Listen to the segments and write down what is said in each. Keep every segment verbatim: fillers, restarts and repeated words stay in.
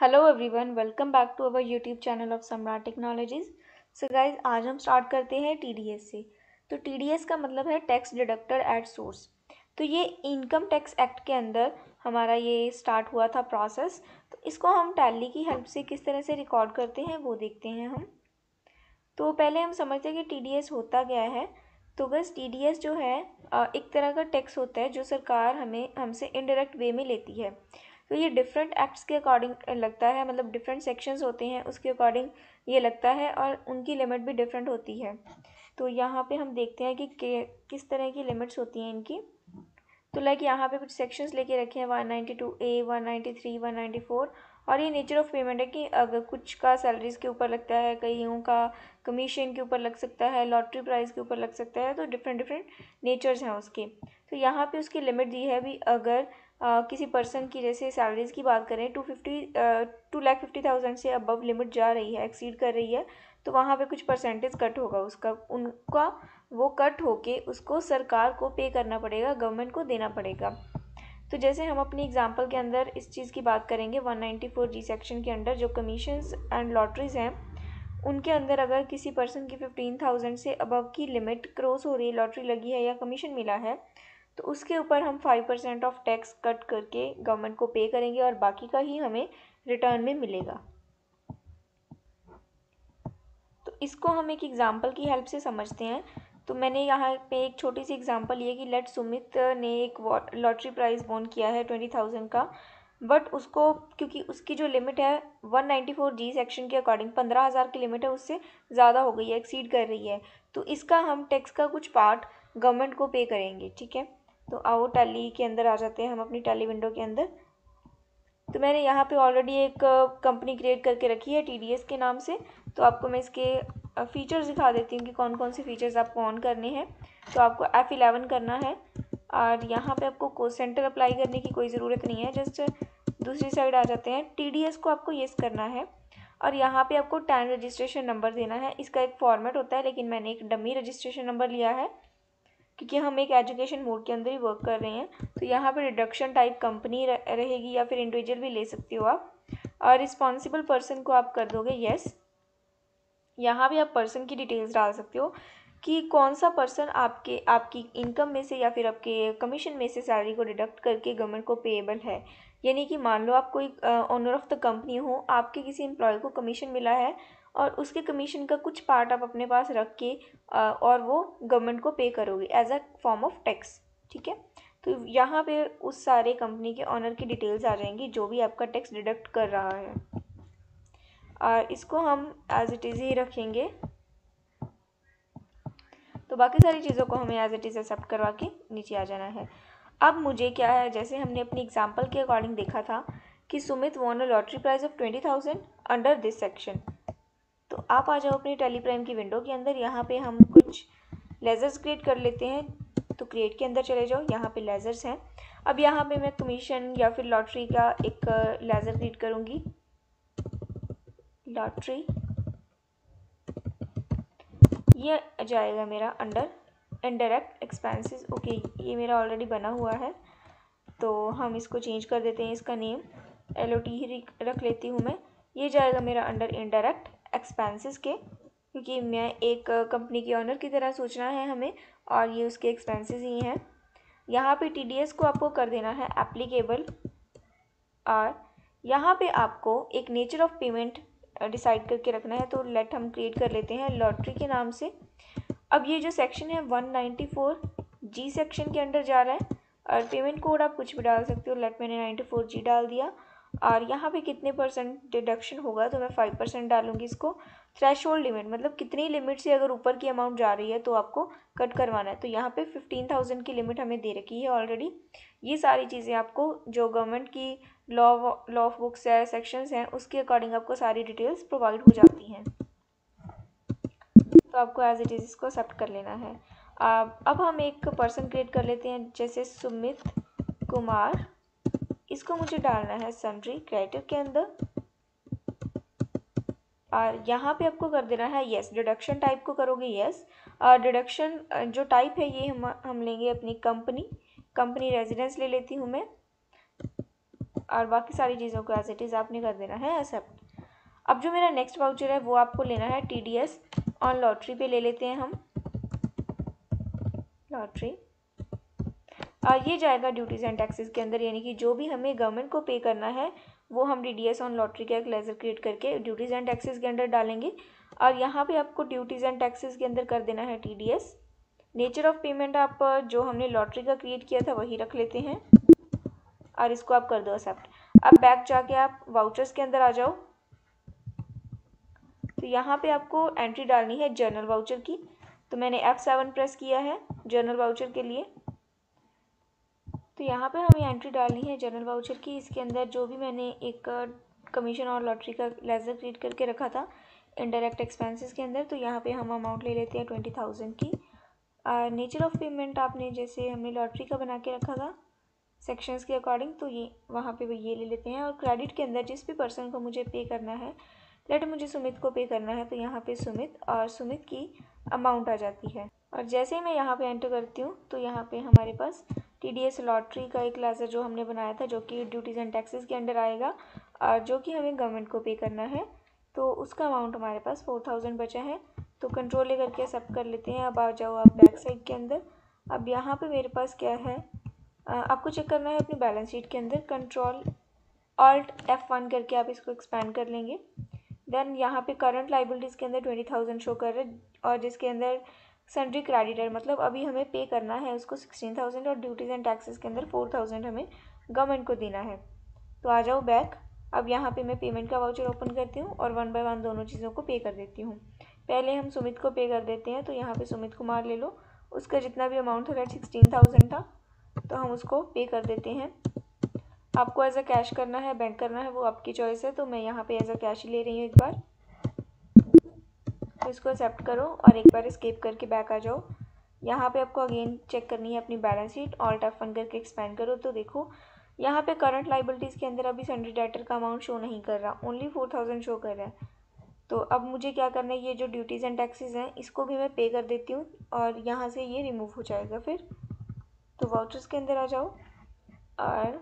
Hello everyone, welcome back to our YouTube channel of Samrat technologies. So guys, आज हम start करते हैं TDS से। तो टीडीएस का मतलब है टैक्स डिडक्टेड एट सोर्स। तो ये इनकम टैक्स एक्ट के अंदर हमारा ये स्टार्ट हुआ था प्रोसेस। तो इसको हम टैली की हेल्प से किस तरह से रिकॉर्ड करते हैं वो देखते हैं हम। तो पहले हम समझते हैं कि टीडीएस होता क्या है। तो बस टीडीएस जो है एक तरह का टैक्स होता है जो सरकार हमें हमसे इनडायरेक्ट वे में लेती है। तो ये डिफरेंट एक्ट्स के अकॉर्डिंग लगता है, मतलब डिफरेंट सेक्शंस होते हैं उसके अकॉर्डिंग ये लगता है और उनकी लिमिट भी डिफरेंट होती है। तो यहाँ पे हम देखते हैं कि किस तरह की लिमिट्स होती हैं इनकी। तो लाइक यहाँ पे कुछ सेक्शंस लेके रखे हैं one ninety two A, one ninety three, one ninety four. और ये नेचर ऑफ पेमेंट है कि अगर कुछ का सैलरीज के ऊपर लगता है, कईयों का कमीशन के ऊपर लग सकता है, लॉटरी प्राइस के ऊपर लग सकता है। तो डिफरेंट डिफरेंट नेचर्स हैं उसके। तो यहाँ पे उसकी लिमिट दी है भी, अगर आ, किसी पर्सन की जैसे सैलरीज की बात करें two fifty two lakh fifty thousand से अबव लिमिट जा रही है, एक्सीड कर रही है, तो वहाँ पे कुछ परसेंटेज कट होगा उसका उनका वो कट होके उसको सरकार को पे करना पड़ेगा, गवर्नमेंट को देना पड़ेगा। तो जैसे हम अपनी एग्जांपल के अंदर इस चीज़ की बात करेंगे, one ninety four G section के अंदर जो कमीशंस एंड लॉटरीज हैं उनके अंदर अगर किसी पर्सन की फिफ्टीन थाउजेंड से अबव की लिमिट क्रॉस हो रही है, लॉटरी लगी है या कमीशन मिला है, तो उसके ऊपर हम five percent of tax cut करके गवर्नमेंट को पे करेंगे और बाकी का ही हमें रिटर्न में मिलेगा। तो इसको हम एक एग्जांपल की हेल्प से समझते हैं। तो मैंने यहाँ पे एक छोटी सी एग्जांपल ये कि लेट सुमित ने एक लॉटरी प्राइस वॉन किया है ट्वेंटी थाउजेंड का, बट उसको क्योंकि उसकी जो लिमिट है one ninety four G section के अकॉर्डिंग पंद्रह हज़ार की लिमिट है, उससे ज़्यादा हो गई है, एक्सीड कर रही है। तो इसका हम टैक्स का कुछ पार्ट गवर्नमेंट को पे करेंगे। ठीक है, तो आओ टैली के अंदर आ जाते हैं हम, अपनी टैली विंडो के अंदर। तो मैंने यहाँ पे ऑलरेडी एक कंपनी क्रिएट करके रखी है टीडीएस के नाम से। तो आपको मैं इसके फीचर्स दिखा देती हूँ कि कौन कौन से फीचर्स आपको ऑन करने हैं। तो आपको एफ इलेवन करना है और यहाँ पे आपको कोस्ट सेंटर अप्लाई करने की कोई ज़रूरत नहीं है। जस्ट दूसरी साइड आ जाते हैं, टीडीएस को आपको येस करना है और यहाँ पे आपको टैन रजिस्ट्रेशन नंबर देना है। इसका एक फॉर्मेट होता है, लेकिन मैंने एक डमी रजिस्ट्रेशन नंबर लिया है क्योंकि हम एक एजुकेशन मोड के अंदर ही वर्क कर रहे हैं। तो यहाँ पे रिडक्शन टाइप कंपनी रहेगी या फिर इंडिविजुअल भी ले सकते हो आप। और रिस्पॉन्सिबल पर्सन को आप कर दोगे येस। यहाँ भी आप पर्सन की डिटेल्स डाल सकते हो कि कौन सा पर्सन आपके आपकी इनकम में से या फिर आपके कमीशन में से सैलरी को डिडक्ट करके गवर्नमेंट को पेएबल है। यानी कि मान लो आप कोई ओनर ऑफ द कंपनी हो, आपके किसी एम्प्लॉय को कमीशन मिला है और उसके कमीशन का कुछ पार्ट आप अपने पास रख के और वो गवर्नमेंट को पे करोगे as a form of tax. ठीक है, तो यहाँ पे उस सारे कंपनी के ऑनर की डिटेल्स आ जाएंगी जो भी आपका टैक्स डिडक्ट कर रहा है, और इसको हम एज इट इज़ ही रखेंगे। तो बाकी सारी चीज़ों को हमें एज इट इज़ एक्सेप्ट करवा के नीचे आ जाना है। अब मुझे क्या है, जैसे हमने अपनी एग्जांपल के अकॉर्डिंग देखा था कि Sumit won a lottery prize of twenty thousand under this section. तो आप आ जाओ अपनी टेलीप्राइम की विंडो के अंदर। यहाँ पे हम कुछ लेजर्स क्रिएट कर लेते हैं। तो क्रिएट के अंदर चले जाओ, यहाँ पे लेजर्स हैं। अब यहाँ पे मैं कमीशन या फिर लॉटरी का एक लेजर क्रिएट करूँगी, लॉटरी। ये जाएगा मेरा अंडर इनडायरेक्ट एक्सपेंसेस। ओके, ये मेरा ऑलरेडी बना हुआ है, तो हम इसको चेंज कर देते हैं, इसका नेम एल ओ टी ही रख लेती हूँ मैं। ये जाएगा मेरा अंडर इनडायरेक्ट एक्सपेंसेस के, क्योंकि मैं एक कंपनी के ऑनर की तरह सोचना है हमें और ये उसके एक्सपेंसेस ही हैं। यहाँ पे टीडीएस को आपको कर देना है एप्लीकेबल, और यहाँ पे आपको एक नेचर ऑफ पेमेंट डिसाइड करके रखना है। तो लेट हम क्रिएट कर लेते हैं लॉटरी के नाम से। अब ये जो सेक्शन है one ninety four G section के अंडर जा रहा है और पेमेंट कोड आप कुछ भी डाल सकते हो। लेट मैंने नाइंटी फोर जी डाल दिया और यहाँ पे कितने परसेंट डिडक्शन होगा, तो मैं फाइव परसेंट डालूंगी इसको। थ्रेशोल्ड लिमिट मतलब कितनी लिमिट से अगर ऊपर की अमाउंट जा रही है तो आपको कट करवाना है। तो यहाँ पे फिफ्टीन थाउजेंड की लिमिट हमें दे रखी है ऑलरेडी। ये सारी चीज़ें आपको जो गवर्नमेंट की लॉ लॉ ऑफ बुक्स है, सेक्शंस हैं, उसके अकॉर्डिंग आपको सारी डिटेल्स प्रोवाइड हो जाती हैं। तो आपको एज इट इज़ इसको एक्सेप्ट कर लेना है। अब हम एक पर्सन क्रिएट कर लेते हैं, जैसे सुमित कुमार। इसको मुझे डालना है सन्ड्री क्रेडिटर के अंदर और यहाँ पे आपको कर देना है यस। डिडक्शन टाइप को करोगे यस। और डिडक्शन जो टाइप है ये हम हम लेंगे अपनी कंपनी कंपनी रेजिडेंस ले लेती हूँ मैं। और बाकी सारी चीज़ों को एज इट इज़ आपने कर देना है एक्सेप्ट। अब जो मेरा नेक्स्ट वाउचर है वो आपको लेना है T D S on lottery पे ले लेते हैं हम लॉटरी। और ये जाएगा ड्यूटीज़ एंड टैक्सेस के अंदर, यानी कि जो भी हमें गवर्नमेंट को पे करना है वो हम T D S on lottery का एक लेजर क्रिएट करके ड्यूटीज़ एंड टैक्सेस के अंदर डालेंगे। और यहाँ पे आपको ड्यूटीज़ एंड टैक्सेस के अंदर कर देना है T D S. Nature of payment आप जो हमने लॉटरी का क्रिएट किया था वही रख लेते हैं और इसको आप कर दो एक्सेप्ट। अब बैक जाके आप वाउचर्स के अंदर आ जाओ। तो यहाँ पे आपको एंट्री डालनी है जर्नल वाउचर की, तो मैंने एफ सेवन प्रेस किया है जर्नल वाउचर के लिए। तो यहाँ पे हमें एंट्री डालनी है जनरल वाउचर की। इसके अंदर जो भी मैंने एक कमीशन और लॉटरी का लेजर क्रिएट करके रखा था इनडायरेक्ट एक्सपेंसेस के अंदर, तो यहाँ पे हम अमाउंट ले लेते हैं ट्वेंटी थाउजेंड की। नेचर ऑफ पेमेंट आपने जैसे हमने लॉटरी का बना के रखा था सेक्शंस के अकॉर्डिंग, तो ये वहाँ पे ये ले लेते हैं। और क्रेडिट के अंदर जिस भी पर्सन को मुझे पे करना है, लेट मुझे सुमित को पे करना है, तो यहाँ पे सुमित और सुमित की अमाउंट आ जाती है। और जैसे ही मैं यहाँ पे एंटर करती हूँ तो यहाँ पे हमारे पास टी डी एस लॉटरी का एक लेजर जो हमने बनाया था जो कि ड्यूटीज़ एंड टैक्सेस के अंडर आएगा और जो कि हमें गवर्नमेंट को पे करना है, तो उसका अमाउंट हमारे पास फोर थाउजेंड बचा है। तो कंट्रोल लेकर के सब कर लेते हैं। अब आ जाओ आप बैक साइड के अंदर। अब यहाँ पे मेरे पास क्या है, आपको चेक करना है अपनी बैलेंस शीट के अंदर। कंट्रोल ऑल्ट एफ वन करके आप इसको एक्सपैंड कर लेंगे। देन यहाँ पे करंट लाइबिलिटीज़ के अंदर ट्वेंटी थाउजेंड शो कर रहे हैं और जिसके अंदर सन्ड्री क्रेडिटर मतलब अभी हमें पे करना है उसको सिक्सटीन थाउजेंड और ड्यूटीज़ एंड टैक्सेस के अंदर फोर थाउजेंड हमें गवर्नमेंट को देना है। तो आ जाओ बैक। अब यहाँ पे मैं पेमेंट का वाउचर ओपन करती हूँ और वन बाय वन दोनों चीज़ों को पे कर देती हूँ। पहले हम सुमित को पे कर देते हैं, तो यहाँ पे सुमित कुमार ले लो, उसका जितना भी अमाउंट था सिक्सटीन थाउजेंड था, तो हम उसको पे कर देते हैं। आपको एज अ कैश करना है बैंक करना है वो आपकी चॉइस है, तो मैं यहाँ पे एज अ कैश ही ले रही हूँ एक बार। तो इसको एक्सेप्ट करो और एक बार स्केप करके बैक आ जाओ। यहाँ पे आपको अगेन चेक करनी है अपनी balance sheet, alt F one करके एक्सपैंड करो। तो देखो यहाँ पे करंट लाइबिलिटीज़ के अंदर अभी सन्ड्री डेटर का अमाउंट शो नहीं कर रहा, ओनली फोर थाउजेंड शो कर रहा है। तो अब मुझे क्या करना है, ये जो ड्यूटीज़ एंड टैक्सेस हैं इसको भी मैं पे कर देती हूँ और यहाँ से ये रिमूव हो जाएगा फिर। तो वाउचर्स के अंदर आ जाओ और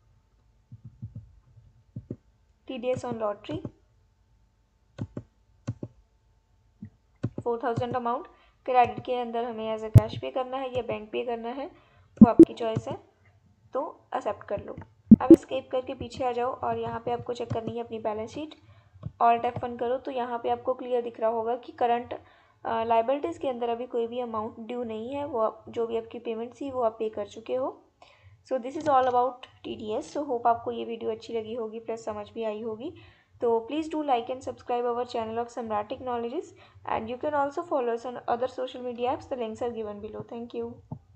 T D S on lottery four thousand amount credit के अंदर हमें एज अ कैश पे करना है या बैंक पे करना है वो आपकी चॉइस है, तो एक्सेप्ट कर लो। अब स्केप करके पीछे आ जाओ और यहाँ पे आपको चेक करनी है अपनी balance sheet, alt F one करो। तो यहाँ पे आपको क्लियर दिख रहा होगा कि करंट लाइबिलिटीज़ के अंदर अभी कोई भी अमाउंट ड्यू नहीं है, वो आप जो भी आपकी पेमेंट थी वो आप पे कर चुके हो। So this is all about T D S. So hope आपको ये वीडियो अच्छी लगी होगी प्लस समझ भी आई होगी। So please do like and subscribe our channel of Samrat Technologies, and you can also follow us on other social media apps. The links are given below. Thank you.